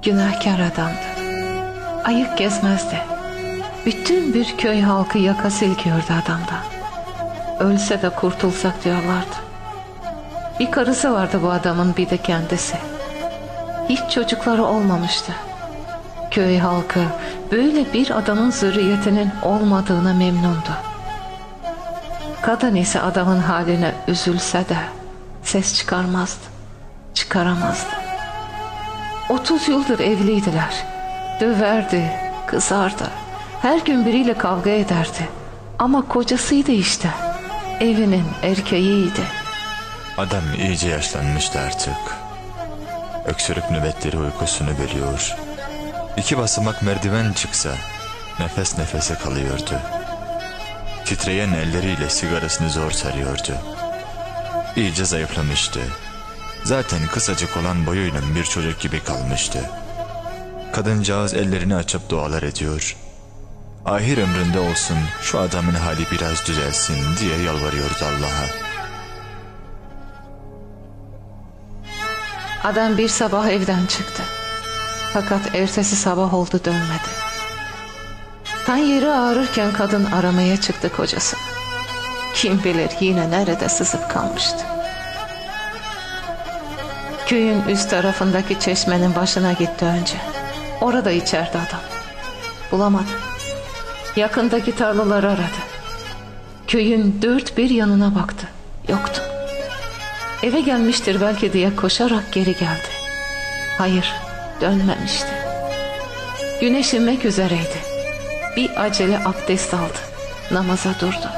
Günahkar adamdı. Ayık gezmezdi. Bütün bir köy halkı yaka silkiyordu adamdan. Ölse de kurtulsak diyorlardı. Bir karısı vardı bu adamın, bir de kendisi. Hiç çocukları olmamıştı. Köy halkı böyle bir adamın zürriyetinin olmadığına memnundu. Kadın ise adamın haline üzülse de ses çıkarmazdı, çıkaramazdı. 30 yıldır evliydiler. Döverdi, kızardı. Her gün biriyle kavga ederdi. Ama kocasıydı işte. Evinin erkeğiydi. Adam iyice yaşlanmıştı artık. Öksürük nöbetleri uykusunu bölüyor. 2 basamak merdiven çıksa nefes nefese kalıyordu. Titreyen elleriyle sigarasını zor sarıyordu. İyice zayıflamıştı. Zaten kısacık olan boyuyla bir çocuk gibi kalmıştı. Kadıncağız ellerini açıp dualar ediyor. Ahir ömründe olsun şu adamın hali biraz düzelsin diye yalvarıyordu Allah'a. Adam bir sabah evden çıktı. Fakat ertesi sabah oldu, dönmedi. Tan yeri ağrırken kadın aramaya çıktı kocasını. Kim bilir yine nerede sızıp kalmıştı. Köyün üst tarafındaki çeşmenin başına gitti önce. Orada içerdi adam. Bulamadı. Yakındaki tarlaları aradı. Köyün 4 bir yanına baktı. Yoktu. Eve gelmiştir belki diye koşarak geri geldi. Hayır, dönmemişti. Güneş inmek üzereydi. Bir acele abdest aldı. Namaza durdu.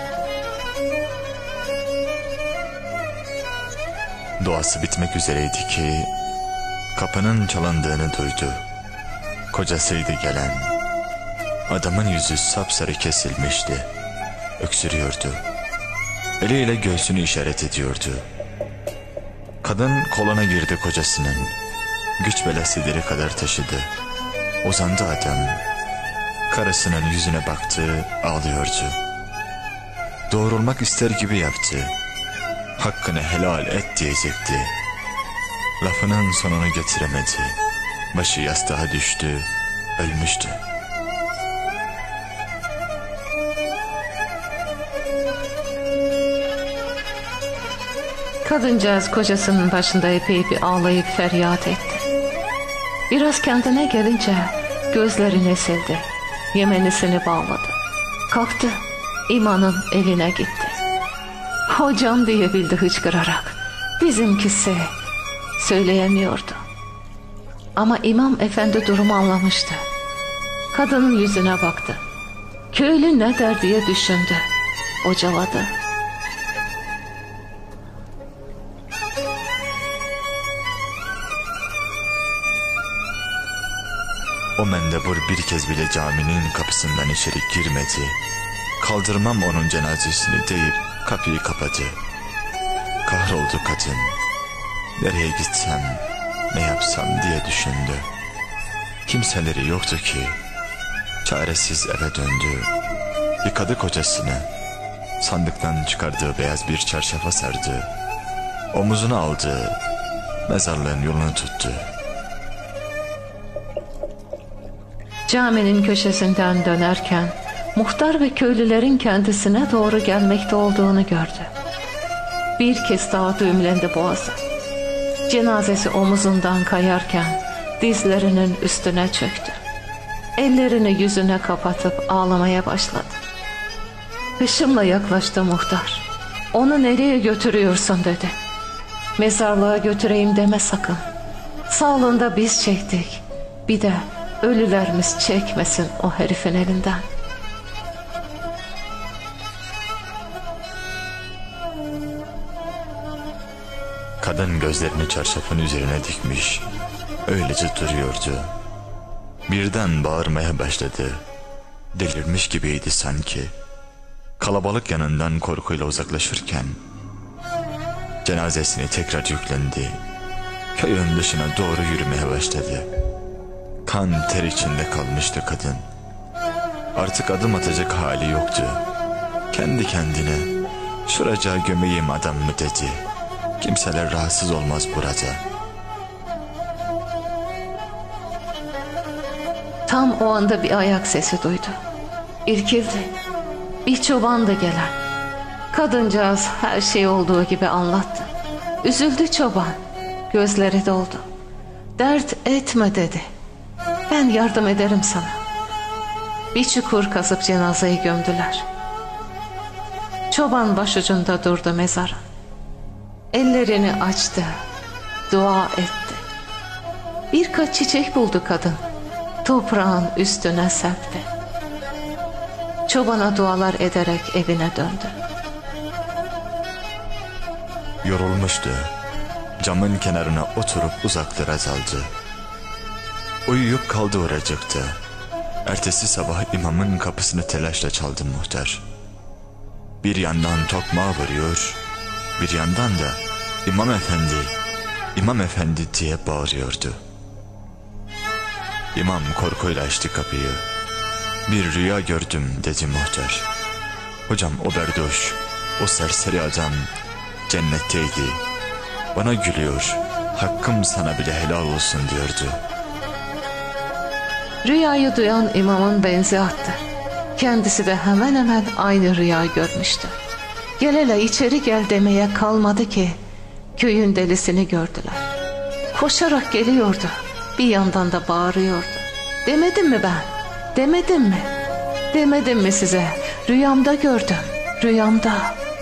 Duası bitmek üzereydi ki kapının çalındığını duydu. Kocasıydı gelen. Adamın yüzü sapsarı kesilmişti. Öksürüyordu. Eliyle göğsünü işaret ediyordu. Kadın koluna girdi kocasının. Güç belası deri kadar taşıdı. Uzandı adam. Karısının yüzüne baktı, ağlıyordu. Doğrulmak ister gibi yaptı. Hakkını helal et diyecekti. Lafının sonunu getiremedi. Başı yastığa düştü, ölmüştü. Kadıncağız kocasının başında epey bir ağlayıp feryat etti. Biraz kendine gelince gözlerini sildi. Yemenisini bağladı. Kalktı, imamın evine gitti. Hocam diyebildi hıçkırarak. Bizimkisi söyleyemiyordu. Ama imam efendi durumu anlamıştı. Kadının yüzüne baktı. Köylü ne der diye düşündü. Bocaladı. O mendebur bir kez bile caminin kapısından içeri girmedi. Kaldırmam onun cenazesini deyip kapıyı kapadı. Kahroldu kadın. Nereye gitsem, ne yapsam diye düşündü. Kimseleri yoktu ki. Çaresiz eve döndü. Yıkadı kocasını. Sandıktan çıkardığı beyaz bir çarşafa sardı. Omuzuna aldı. Mezarlığın yolunu tuttu. Caminin köşesinden dönerken muhtar ve köylülerin kendisine doğru gelmekte olduğunu gördü. Bir kez daha düğümlendi boğazı. Cenazesi omuzundan kayarken dizlerinin üstüne çöktü. Ellerini yüzüne kapatıp ağlamaya başladı. Hışımla yaklaştı muhtar. Onu nereye götürüyorsun dedi. Mezarlığa götüreyim deme sakın. Sağlığında biz çektik. Bir de ölülerimiz çekmesin o herifin elinden. Kadın gözlerini çarşafın üzerine dikmiş. Öylece duruyordu. Birden bağırmaya başladı. Delirmiş gibiydi sanki. Kalabalık yanından korkuyla uzaklaşırken cenazesini tekrar yüklendi. Köyün dışına doğru yürümeye başladı. Kan ter içinde kalmıştı kadın. Artık adım atacak hali yoktu. Kendi kendine şuraca gömeyim adam mı dedi. Kimseler rahatsız olmaz burada. Tam o anda bir ayak sesi duydu. İrkildi. Bir çobandı gelen. Kadıncağız her şey olduğu gibi anlattı. Üzüldü çoban. Gözleri doldu. Dert etme dedi. Ben yardım ederim sana. Bir çukur kazıp cenazeyi gömdüler. Çoban başucunda durdu mezarın. Ellerini açtı. Dua etti. Birkaç çiçek buldu kadın. Toprağın üstüne serpti. Çobana dualar ederek evine döndü. Yorulmuştu. Camın kenarına oturup uzaklara daldı. Uyuyup kaldı oracıkta. Ertesi sabah imamın kapısını telaşla çaldı muhtar. Bir yandan tokmağı vuruyor, bir yandan da İmam Efendi, İmam Efendi diye bağırıyordu. İmam korkuyla açtı kapıyı. Bir rüya gördüm dedi muhtar. Hocam o berdoş, o serseri adam cennetteydi. Bana gülüyor, hakkım sana bile helal olsun diyordu. Rüyayı duyan imamın benzi attı. Kendisi de hemen hemen aynı rüya görmüştü. Gel hele içeri gel demeye kalmadı ki köyün delisini gördüler. Koşarak geliyordu. Bir yandan da bağırıyordu. Demedim mi ben? Demedim mi? Demedim mi size? Rüyamda gördüm. Rüyamda.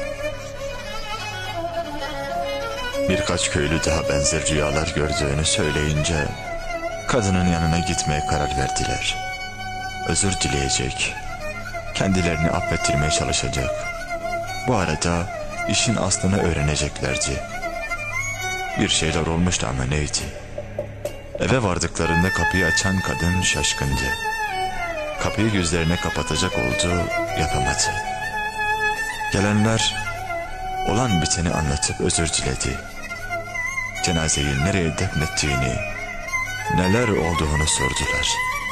Birkaç köylü daha benzer rüyalar gördüğünü söyleyince kadının yanına gitmeye karar verdiler. Özür dileyecek, kendilerini affettirmeye çalışacak. Bu arada işin aslını öğreneceklerdi. Bir şeyler olmuştu ama neydi? Eve vardıklarında kapıyı açan kadın şaşkındı. Kapıyı gözlerine kapatacak oldu, yapamadı. Gelenler olan biteni anlatıp özür diledi. Cenazeyi nereye defnettiğini, neler olduğunu sordular.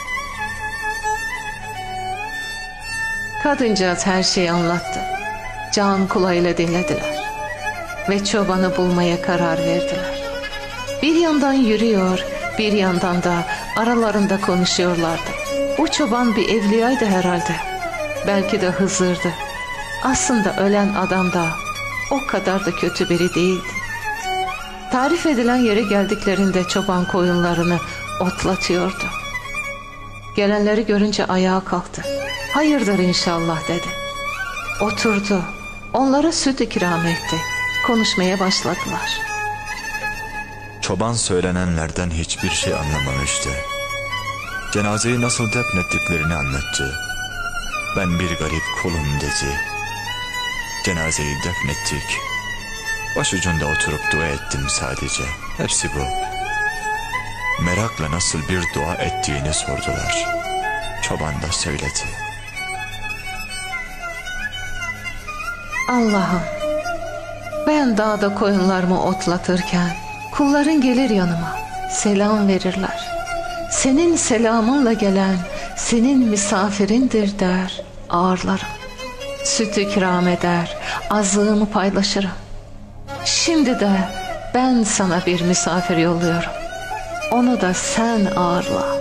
Kadıncağız her şeyi anlattı. Can kulağıyla dinlediler. Ve çobanı bulmaya karar verdiler. Bir yandan yürüyor, bir yandan da aralarında konuşuyorlardı. Bu çoban bir evliyaydı herhalde. Belki de Hızır'dı. Aslında ölen adam da o kadar da kötü biri değildi. Tarif edilen yere geldiklerinde çoban koyunlarını otlatıyordu. Gelenleri görünce ayağa kalktı. Hayırdır inşallah dedi. Oturdu. Onlara süt ikram etti. Konuşmaya başladılar. Çoban söylenenlerden hiçbir şey anlamamıştı. Cenazeyi nasıl defnettiklerini anlattı. Ben bir garip kulum dedi. Cenazeyi defnettik. Başucunda oturup dua ettim sadece. Hepsi bu. Merakla nasıl bir dua ettiğini sordular. Çoban da söyledi. Allah'ım, ben dağda koyunlarımı otlatırken kulların gelir yanıma, selam verirler. Senin selamınla gelen senin misafirindir der, ağırlarım. Süt ikram eder, azlığımı paylaşırım. Şimdi de ben sana bir misafir yolluyorum. Onu da sen ağırla.